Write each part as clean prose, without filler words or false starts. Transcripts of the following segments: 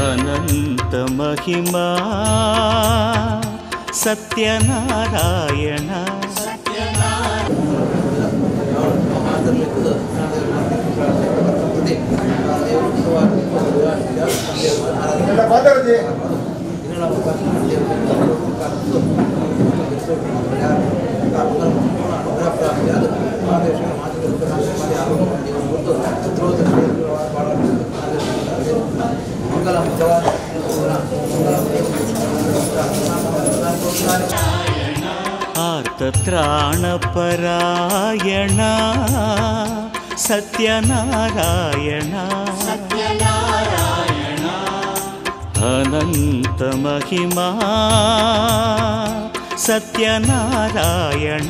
ಅನಂತ ಮಹಿಮಾ ಸತ್ಯನಾರಾಯಣ. ಆರ್ತತ್ರಾಣಪರಾಯಣ ಸತ್ಯನಾರಾಯಣ. ಅನಂತ ಮಹಿಮಾ ಸತ್ಯನಾರಾಯಣ.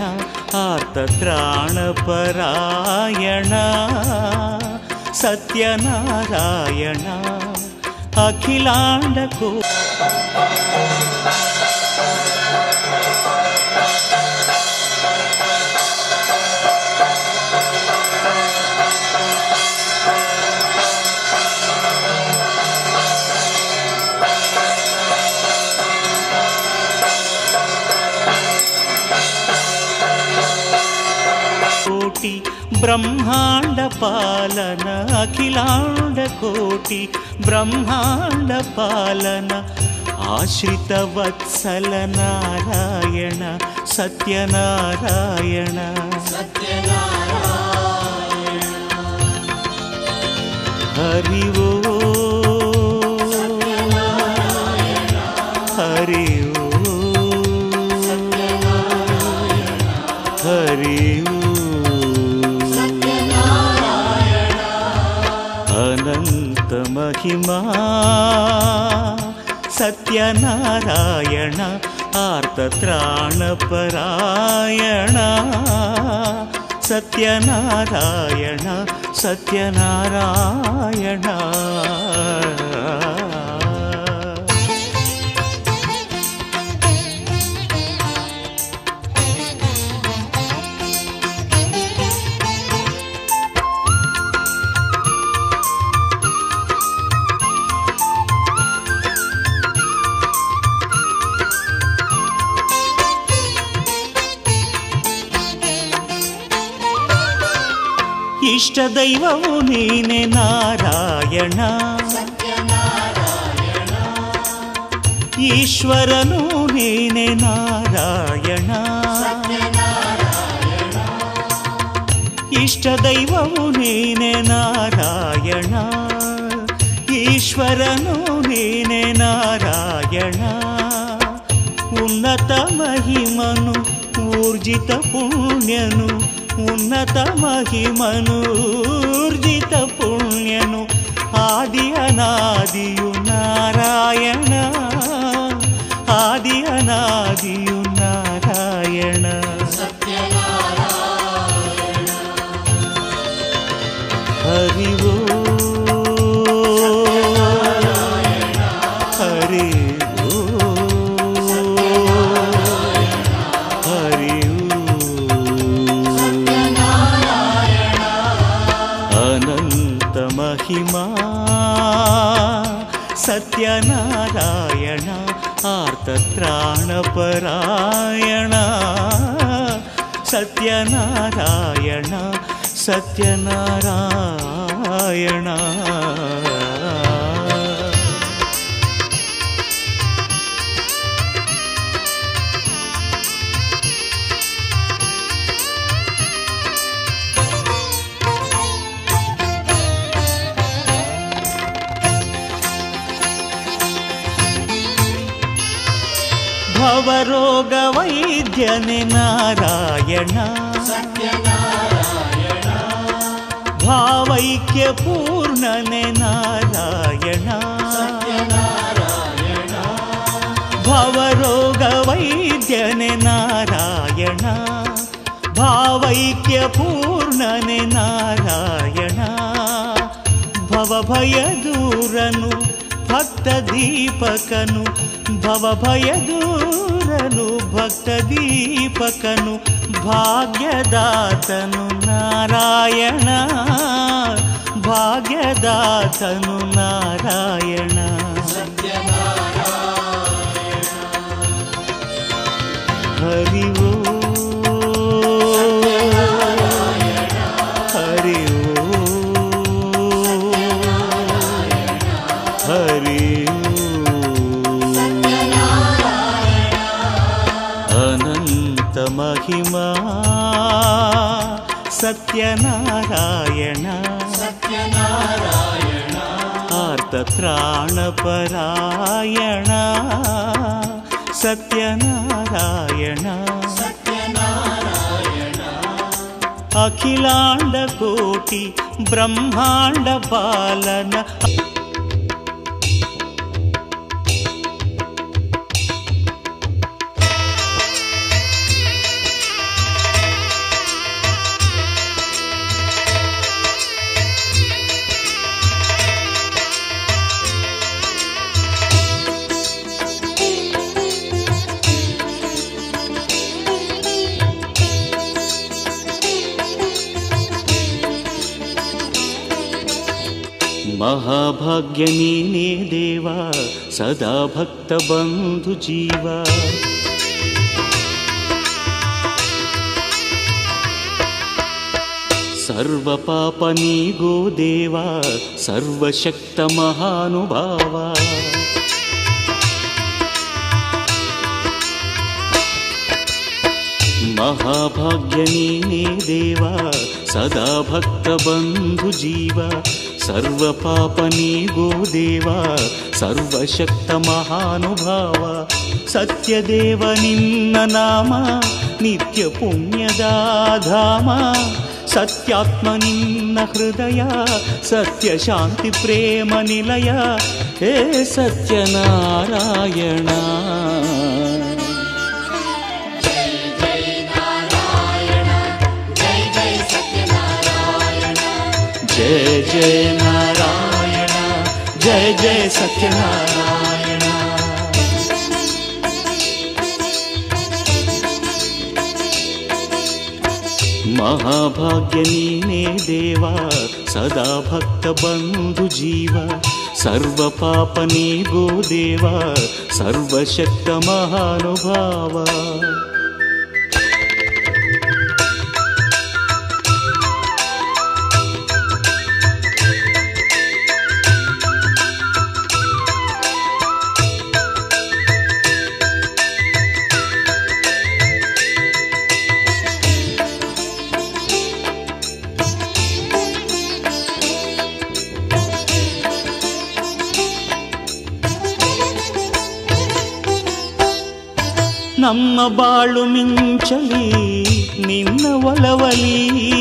ಆರ್ತತ್ರಾಣಪರಾಯಣ ಸತ್ಯನಾರಾಯಣ. ಅಖಿಲಾಂಡಕೋ ಕೋಟಿ ಬ್ರಹ್ಮಾಂಡ ಪಾಲನ. ಅಖಿಲಾಂಡ ಕೋಟಿ ಬ್ರಹ್ಮಾಂಡ ಪಾಲನ. ಆಶ್ರಿತ ವತ್ಸಲ ನಾರಾಯಣ ಸತ್ಯನಾರಾಯಣ. ಹರಿ ಓ ಹರಿ ಓ ಹರಿ ಓ. ಅನಂತ ಮಹಿಮಾ ಸತ್ಯನಾರಾಯಣ. ಆರ್ತತ್ರಾಣಪರಾಯಣ ಸತ್ಯನಾರಾಯಣ ಸತ್ಯನಾರಾಯಣ. ಇಷ್ಟ ದೈವವು ನೀನೆ ನಾರಾಯಣ. ಈಶ್ವರನು ನೀನೆ ನಾರಾಯಣ. ಇಷ್ಟ ದೈವವು ನೀನೆ ನಾರಾಯಣ. ಈಶ್ವರನು ನೀನೆ ನಾರಾಯಣ. ಉನ್ನತ ಮಹಿಮನು ಊರ್ಜಿತ ಪುಣ್ಯನು. ಉನ್ನತ ಮಹಿಮನು ಊರ್ಜಿತ ಪುಣ್ಯನು. ಆದಿ ಅನಾದಿಯು ನಾರಾಯಣ. ಆದಿ ಅನಾದಿಯು ನಾರಾಯಣ. ಹರಿ ಓ ಹರಿ ಓ ಹರಿ ಅನಂತ ಮಹಿಮಾ ಸತ್ಯನಾರಾಯಣ. ಆರ್ತತ್ರಾಣಪರಾಯಣ ಸತ್ಯನಾರಾಯಣ ಸತ್ಯನಾರಾಯಣ. ಭವರೋಗ ವೈದ್ಯನೆ ನಾರಾಯಣ. ಭಾವೈಕ್ಯ ಪೂರ್ಣನೆ ನಾರಾಯಣ. ಭವರೋಗ ವೈದ್ಯನೆ ನಾರಾಯಣ. ಭಾವೈಕ್ಯ ಪೂರ್ಣನೆ ನಾರಾಯಣ. ಭವಭಯ ದೂರನು ಭಕ್ತ ದೀಪಕನು. ಭವಭಯ ದೂರನು ಭಕ್ತ ದೀಪಕನು. ಭಾಗ್ಯದಾತನು ನಾರಾಯಣ. ಭಾಗ್ಯದಾತನು ನಾರಾಯಣ. ಹರಿ ಓ ಹರಿ ಓ ಹರಿ ಅನಂತ ಮಹಿಮಾ ಸತ್ಯನಾರಾಯಣ ಆರ್ತತ್ರಾಣಪರಾಯಣ ಸತ್ಯನಾರಾಯಣ ಅಖಿಲಾಂಡ ಕೋಟಿ ಬ್ರಹ್ಮಾಂಡ ಪಾಲನ ಮಹಾಭಾಗ್ಯ ನೀನೇ ದೇವ ಸದಾ ಭಕ್ತ ಬಂಧು ಜೀವ ಸರ್ವ ಪಾಪ ನೀಗೋ ದೇವ ಸರ್ವಶಕ್ತ ಮಹಾನುಭಾವ ಮಹಾಭಾಗ್ಯ ನೀನೇ ದೇವ ಸದಾ ಭಕ್ತ ಬಂಧು ಜೀವ ಸರ್ವ ಪಾಪ ನೀಗೋ ದೇವ ಸರ್ವಶಕ್ತ ಮಹಾನುಭಾವ ಸತ್ಯದೇವ ನಿನ್ನ ನಾಮ ನಿತ್ಯ ಪುಣ್ಯದ ಧಾಮ ಸತ್ಯಾತ್ಮ ನಿನ್ನ ಹೃದಯ ಸತ್ಯ ಶಾಂತಿ ಪ್ರೇಮ ನಿಲಯ ಹೇ ಸತ್ಯನಾರಾಯಣ जय जय नारायण जय जय सत्यनारायण महाभाग्य नीने देवा सदा भक्त बंधु जीव सर्व पाप नीगो देवा सर्वशक्त महानुभाव ನಮ್ಮ ಬಾಳು ಮಿಂಚಲಿ ನಿನ್ನ ಒಲವಲಿ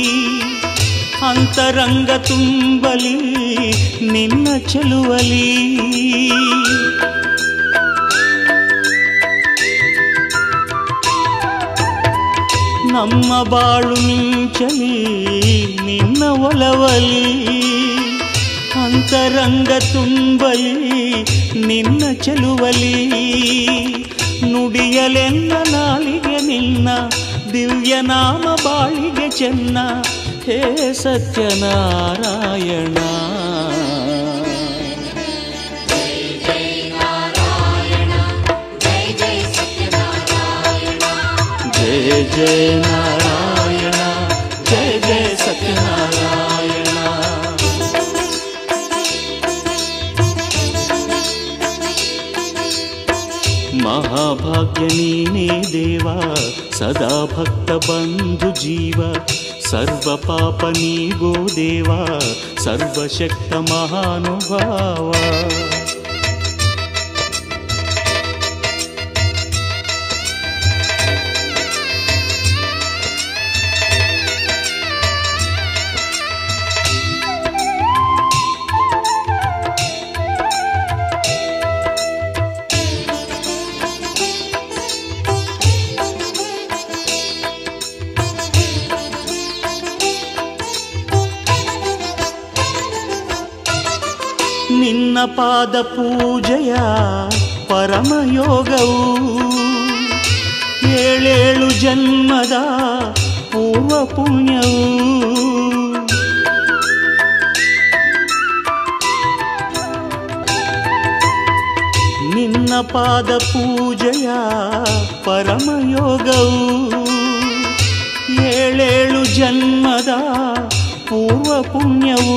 ಅಂತರಂಗ ತುಂಬಲಿ ನಿನ್ನ ಚೆಲುವಲಿ ನಮ್ಮ ಬಾಳು ಮಿಂಚಲಿ ನಿನ್ನ ಒಲವಲಿ ಅಂತರಂಗ ತುಂಬಲಿ ನಿನ್ನ ಚೆಲುವಲಿ ನುಡಿಯಲೆನ್ನ ನಾಲಿಗೆ ನಿನ್ನ ದಿವ್ಯ ನಾಮ ಬಾಳಿಗೆ ಚೆನ್ನ ಹೇ ಸತ್ಯನಾರಾಯಣ जय जय नारायण जय जय सत्यनारायण महाभाग्य नीने देवा सदा भक्त बंधु जीव सर्व पाप नीगो देवा सर्वशक्त महानुभाव ನಿನ್ನ ಪಾದ ಪೂಜೆಯ ಪರಮಯೋಗವು ಏಳೇಳು ಜನ್ಮದ ಪೂರ್ವ ಪುಣ್ಯವು ನಿನ್ನ ಪಾದ ಪೂಜೆಯ ಪರಮಯೋಗವು ಏಳೇಳು ಜನ್ಮದ ಪೂರ್ವ ಪುಣ್ಯವು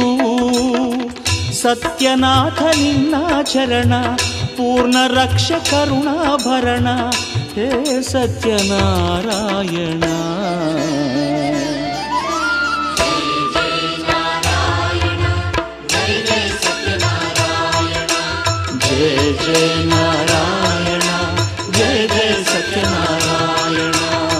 ಸತ್ಯನಾಥ ನಿನ್ನ ಚರಣ ಪೂರ್ಣ ರಕ್ಷ ಕರುಣಾಭರಣ ಹೇ ಸತ್ಯನಾರಾಯಣ. ಜಯ ಜಯ ನಾರಾಯಣ ಜಯ ಜಯ ಸತ್ಯನಾರಾಯಣ.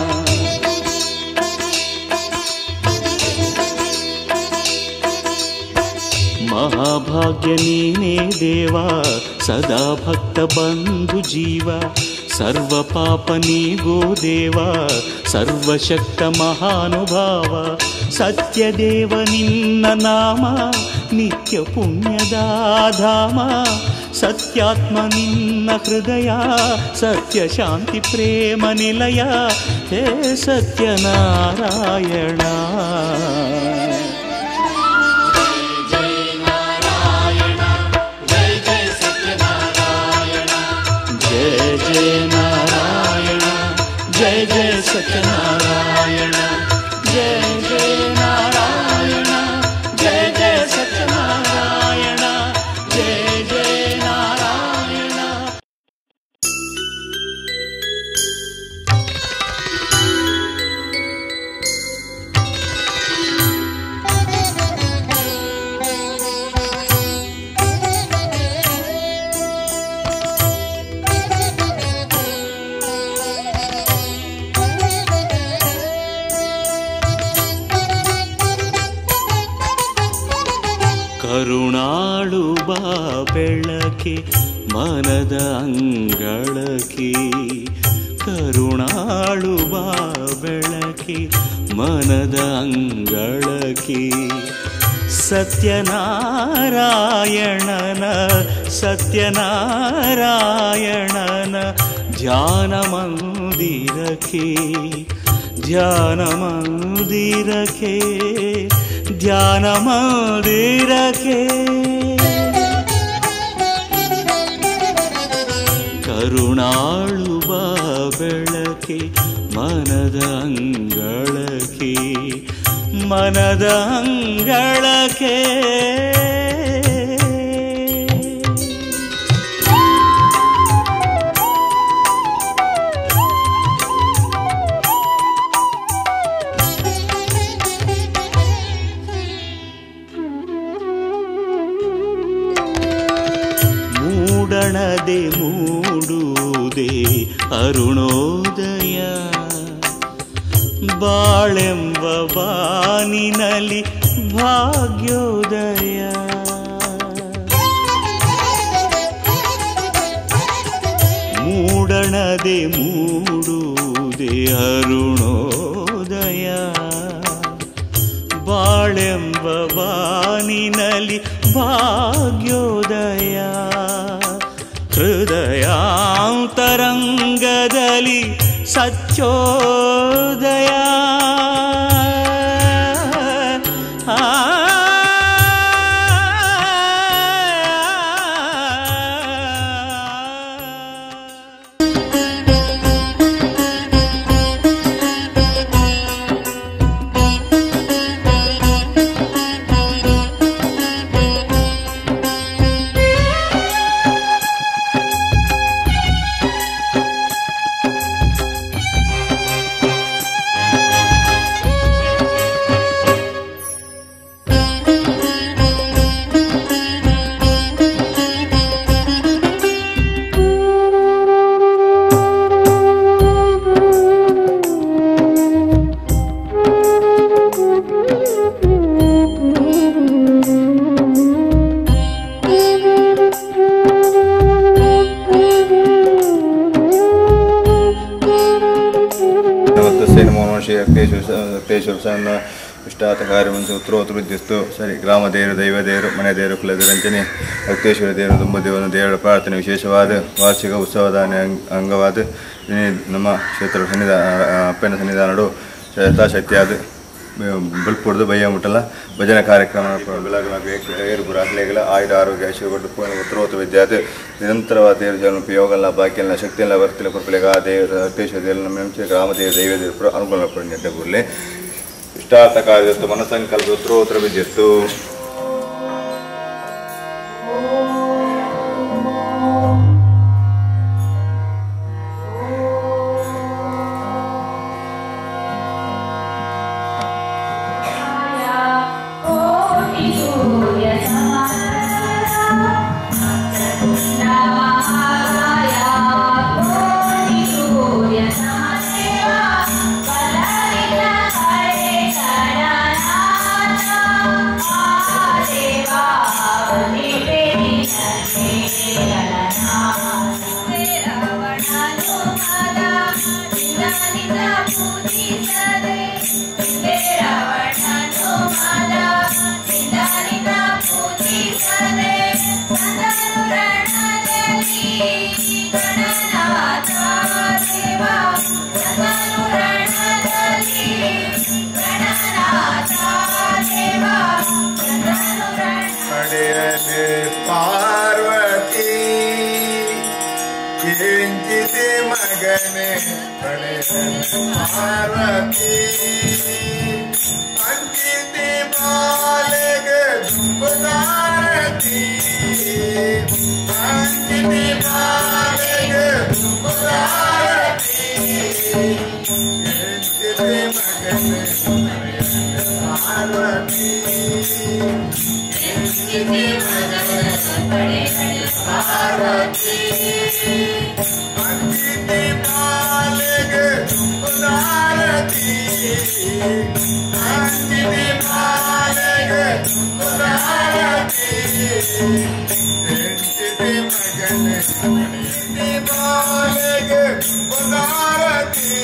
ಮಹಾಭಾಗ್ಯ ನೀನೇ ದೇವ ಸದಾ ಭಕ್ತ ಬಂಧು ಜೀವ ಸರ್ವ ಪಾಪ ನೀಗೋ ದೇವ ಸರ್ವಶಕ್ತ ಮಹಾನುಭಾವ ಸತ್ಯದೇವ ನಿನ್ನ ನಾಮ ನಿತ್ಯ ಪುಣ್ಯದ ಧಾಮ ಸತ್ಯಾತ್ಮ ನಿನ್ನ ಹೃದಯ ಸತ್ಯ ಶಾಂತಿ ಪ್ರೇಮ ನಿಲಯ ಹೇ ಸತ್ಯನಾರಾಯಣ. जय नारायण जय जय सत्यनारायण जय जय नारायण जय जय सत्यनारायण जय जय नारायण. ಕರುಣಾಳುವ ಬೆಳಕೆ ಮನದ ಅಂಗಳಕ್ಕೆ ಕರುಣಾಳುವ ಬೆಳಕೆ ಮನದ ಅಂಗಳಕ್ಕೆ ಸತ್ಯನಾರಾಯಣನ ಸತ್ಯನಾರಾಯಣನ ಧ್ಯಾನ ಮಂದಿರಕ್ಕೆ ಧ್ಯಾನ ಮಂದಿರಕ್ಕೆ ಧ್ಯಾನ ಮಂದಿರಕ್ಕೆ ಕರುಣಾಳುವ ಬೆಳಕೆ ಮನದ ಅಂಗಳಕ್ಕೆ ಮನದ ಅಂಗಳಕ್ಕೆ. ಮೂಡಣದೆ ಮೂಡುವುದೇ ಅರುಣೋದಯ ಬಾಳೆಂಬ ಬಾನಿನಲ್ಲಿ ಭಾಗ್ಯೋದಯ ಮೂಡಣದೆ ಮೂಡುವುದೇ ಅರುಣೋದಯ ಬಾಳೆಂಬ ಬಾನಿನಲ್ಲಿ ಭಾಗ್ಯೋದಯ ಹೃದಯಾಂತರಂಗದಲ್ಲಿ ಸತ್ಯೋದಯ ಸಣ್ಣ ಇಷ್ಟಾತ ಕಾರ್ಯವನ್ನು ಉತ್ತರೋತ್ತೃದ್ಧಿಸ್ತು ಸರಿ ಗ್ರಾಮ ದೇವರು ದೈವ ದೇವರು ಮನೆ ದೇವರು ಕುಲ ರಂಜನೆ ಭಕ್ತೇಶ್ವರ ದೇವರು ತುಂಬ ದೇವರ ದೇವರ ಪ್ರಾರ್ಥನೆ ವಿಶೇಷವಾದ ವಾರ್ಷಿಕ ಉತ್ಸವದ ಅಂಗವಾದ ನಮ್ಮ ಕ್ಷೇತ್ರ ಅಪ್ಪನ ಸನ್ನಿಧಾನಡು ಯಥಾಶಕ್ತಿಯಾದ ಬಲ್ಪುರ್ದು ಬಯ್ಯ ಮುಟ್ಟಲ್ಲ ಭಜನೆ ಕಾರ್ಯಕ್ರಮ ಏರ್ಪುರ ಅಗ್ಲೇಗಲ ಆಯುಧ ಆರೋಗ್ಯ ಐಶ್ವರ್ಯ ಉತ್ತರೋತ್ತರ ವಿದ್ಯಾರ್ಥಿ ನಿರಂತರವಾದ ದೇವ್ರ ಜನ ಯೋಗಲ್ಲ ಬಾಕಿಯಲ್ಲ ಶಕ್ತಿಯಲ್ಲ ಬರ್ತಿಲ್ಲ ಕೊಪ್ಪಳಿಗ ದೇವರ ಅರ್ಥೇಶ್ವರ ದೇವರು ನಮ್ಮ ಗ್ರಾಮದೇವ ದೈವ ದೇವರು ಅನುಕೂಲ ಪಡಿಸಿದ್ದೆ ಕೂಡಲೇ ಇಷ್ಟಾರ್ಥ ಕಾರ್ಯದತ್ತು ಮನಸಂಕಲ್ಪ ಉತ್ತರೋತ್ತರ ವಿದ್ಯತ್ತು पार्वती किंचित मगने पार्वती अंकित बालग धुमदारती अंकित बालग धुमदारती किंचित मगने पार्वती पार्वती अंकित बालग धुमदारती अंकित बालग धुमदारती अंकित मगन अंकित बालग धुमदारती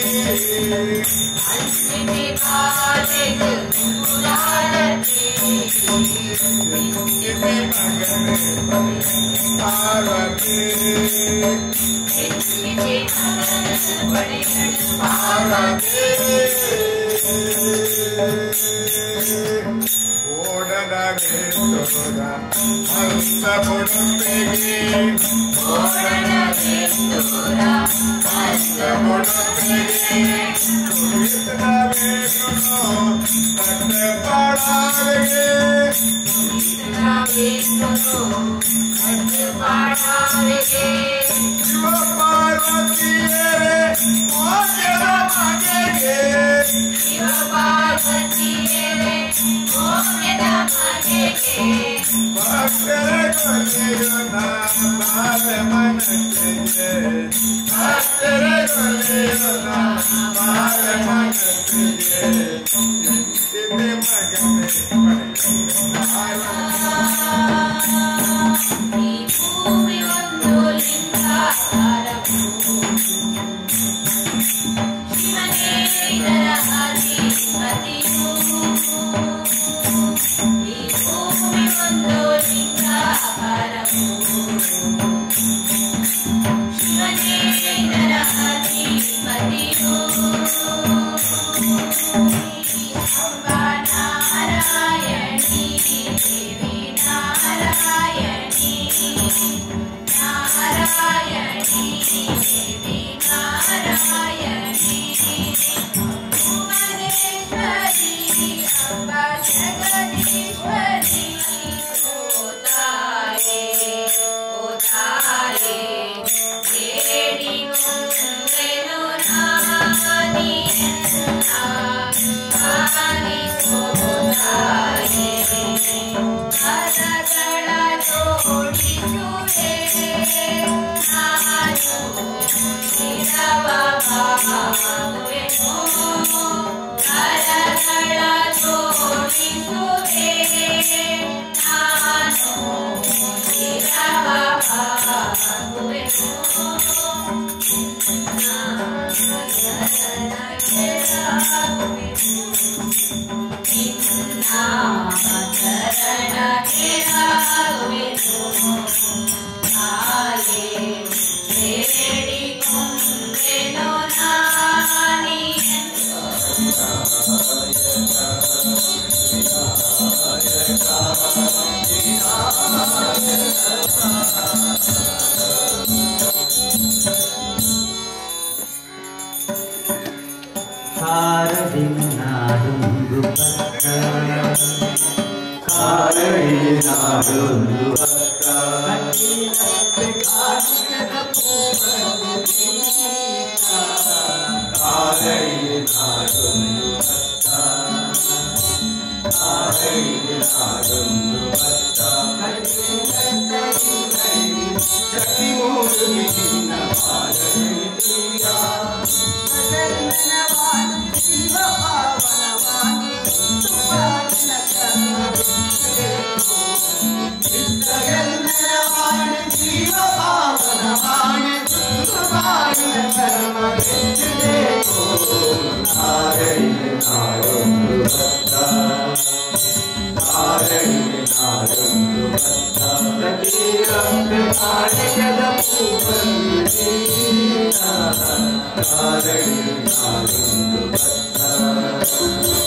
अंकित बालग धुमदारती पार्वती पार्वती ಓಡನವೇ ತೋರ ಹಂಸ ಬುಡುಪಿಗೆ ಓಡನವೇ ತೋರ ಹಂಸ ಬುಡುಪಿಗೆ ಕುಳಿತನವೇ ಸುನೋ ಕಟ್ಟ ಪಾಡಾವೆಗೆ ಕುಳಿತನವೇ ಸುನೋ ಕಟ್ಟ ಪಾಡಾವೆಗೆ ಶಿವ ಪಾರ್ವತಿಯರೇ ಮೋಕ್ಷದ ಮನೆಗೆ ಶಿವ ಪಾರ್ವತಿಯರೇ ಮೋಕ್ಷದ ಮನೆಗೆ ಭಕ್ತರ ಕೊಲೆಯೋಣ ಬಾಲ ಮನಸ್ಸಿಗೆ ಭಕ್ತರ ಕೊಲೆಯೋಣ ಬಾಲ ಮನಸ್ಸಿಗೆ ಎಂತಿದೆ ಮಗನೇ ಈ ಭೂಮಿ ಒಂದು ಲಿಂಗಾಕಾರವು ಶಿವನೇ ಇದರ ಅಧಿಪತಿಯು ಈ ಭೂಮಿ ಒಂದು ಲಿಂಗಾಕಾರವು ಶಿವನೇ ಇದರ ಅಧಿಪತಿಯು ಅಂಬಾ ನಾರಾಯಣಿ ದೇವಿ Hare